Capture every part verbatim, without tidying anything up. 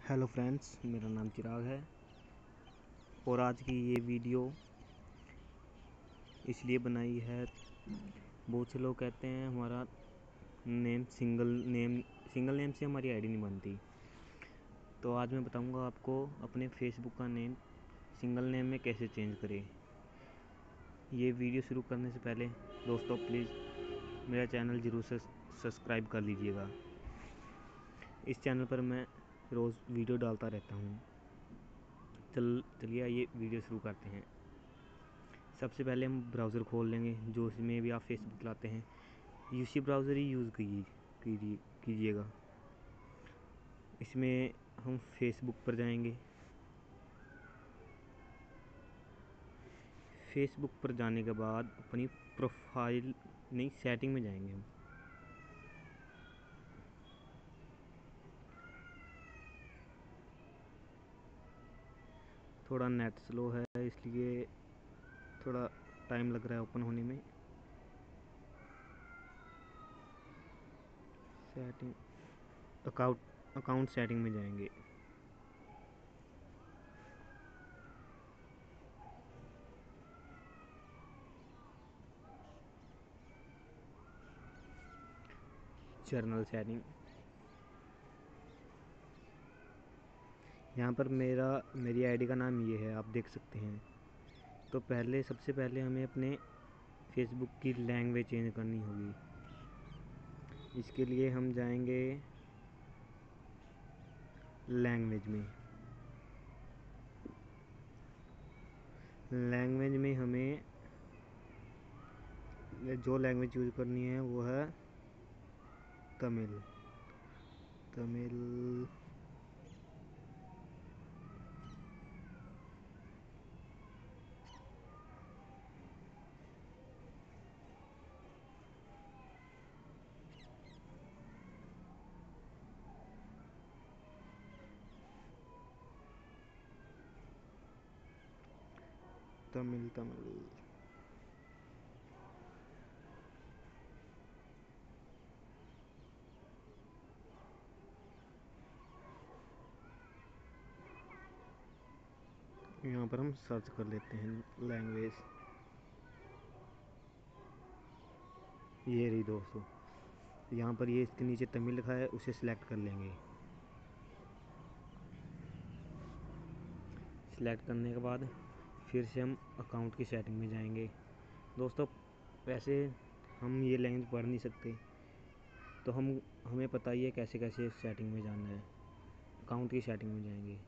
Hello friends, मेरा नाम चिराग है और आज की ये वीडियो इसलिए बनाई है, बहुत से लोग कहते हैं हमारा name single name single name से हमारी आईडी नहीं बनती। तो आज मैं बताऊंगा आपको अपने फेसबुक का नेम सिंगल नेम में कैसे चेंज करें। ये वीडियो शुरू करने से पहले दोस्तों प्लीज़ मेरा चैनल ज़रूर से सब्सक्राइब कर लीजिएगा। इस चैनल पर मैं रोज़ वीडियो डालता रहता हूँ। चल चलिए आइए वीडियो शुरू करते हैं। सबसे पहले हम ब्राउज़र खोल लेंगे, जो इसमें भी आप फेसबुक चलाते हैं यूसी ब्राउज़र ही यूज़ कीजिए कीजिएगा। इसमें हम फेसबुक पर जाएंगे। फेसबुक पर जाने के बाद अपनी प्रोफाइल नहीं सेटिंग में जाएंगे हम। थोड़ा नेट स्लो है इसलिए थोड़ा टाइम लग रहा है ओपन होने में। सेटिंग अकाउंट अकाउंट सेटिंग में जाएंगे। जर्नल सेटिंग, यहाँ पर मेरा मेरी आईडी का नाम ये है, आप देख सकते हैं। तो पहले सबसे पहले हमें अपने फेसबुक की लैंग्वेज चेंज करनी होगी। इसके लिए हम जाएंगे लैंग्वेज में। लैंग्वेज में हमें जो लैंग्वेज यूज़ करनी है वो है तमिल। तमिल तमिल तमिल यहाँ पर हम सर्च कर लेते हैं लैंग्वेज। ये रही दोस्तों, यहाँ पर ये इसके नीचे तमिल लिखा है, उसे सिलेक्ट कर लेंगे। सिलेक्ट करने के बाद फिर से हम अकाउंट की सेटिंग में जाएंगे। दोस्तों वैसे हम ये लैंग्वेज पढ़ नहीं सकते, तो हम हमें पता ही है कैसे कैसे सेटिंग में जाना है। अकाउंट की सेटिंग में जाएंगे।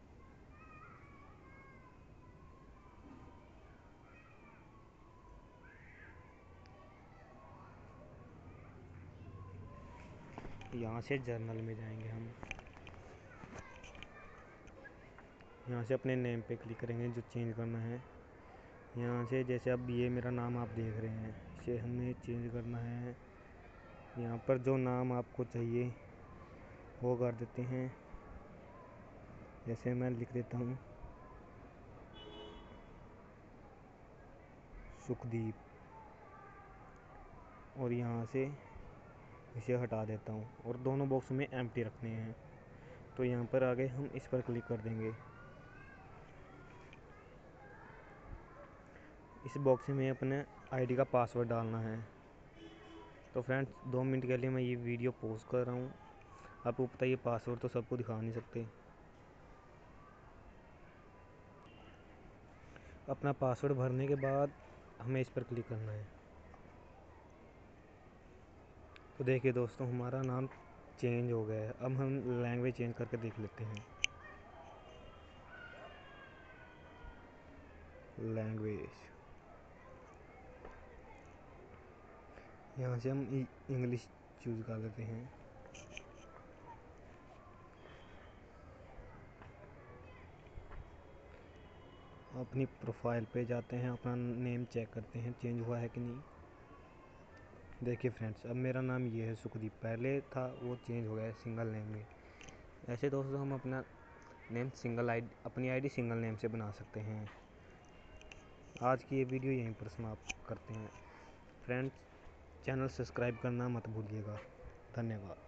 यहाँ से जर्नल में जाएंगे हम। यहाँ से अपने नेम पे क्लिक करेंगे जो चेंज करना है। यहाँ से जैसे अब ये मेरा नाम आप देख रहे हैं, इसे हमें चेंज करना है। यहाँ पर जो नाम आपको चाहिए वो कर देते हैं। जैसे मैं लिख देता हूँ सुखदीप, और यहाँ से इसे हटा देता हूँ और दोनों बॉक्स में एम्प्टी रखने हैं। तो यहाँ पर आगे हम इस पर क्लिक कर देंगे। इस बॉक्स में अपने आईडी का पासवर्ड डालना है। तो फ्रेंड्स दो मिनट के लिए मैं ये वीडियो पॉज कर रहा हूँ। आपको पता है ये पासवर्ड तो सबको दिखा नहीं सकते। अपना पासवर्ड भरने के बाद हमें इस पर क्लिक करना है। तो देखिए दोस्तों हमारा नाम चेंज हो गया है। अब हम लैंग्वेज चेंज करके देख लेते हैं। लैंग्वेज, यहाँ से हम इंग्लिश चूज़ कर लेते हैं। अपनी प्रोफाइल पे जाते हैं, अपना नेम चेक करते हैं चेंज हुआ है कि नहीं। देखिए फ्रेंड्स अब मेरा नाम ये है सुखदीप, पहले था वो चेंज हो गया है सिंगल नेम में। ऐसे दोस्तों हम अपना नेम सिंगल आईडी अपनी आईडी सिंगल नेम से बना सकते हैं। आज की ये वीडियो यहीं पर समाप्त करते हैं। फ्रेंड्स चैनल सब्सक्राइब करना मत भूलिएगा। धन्यवाद।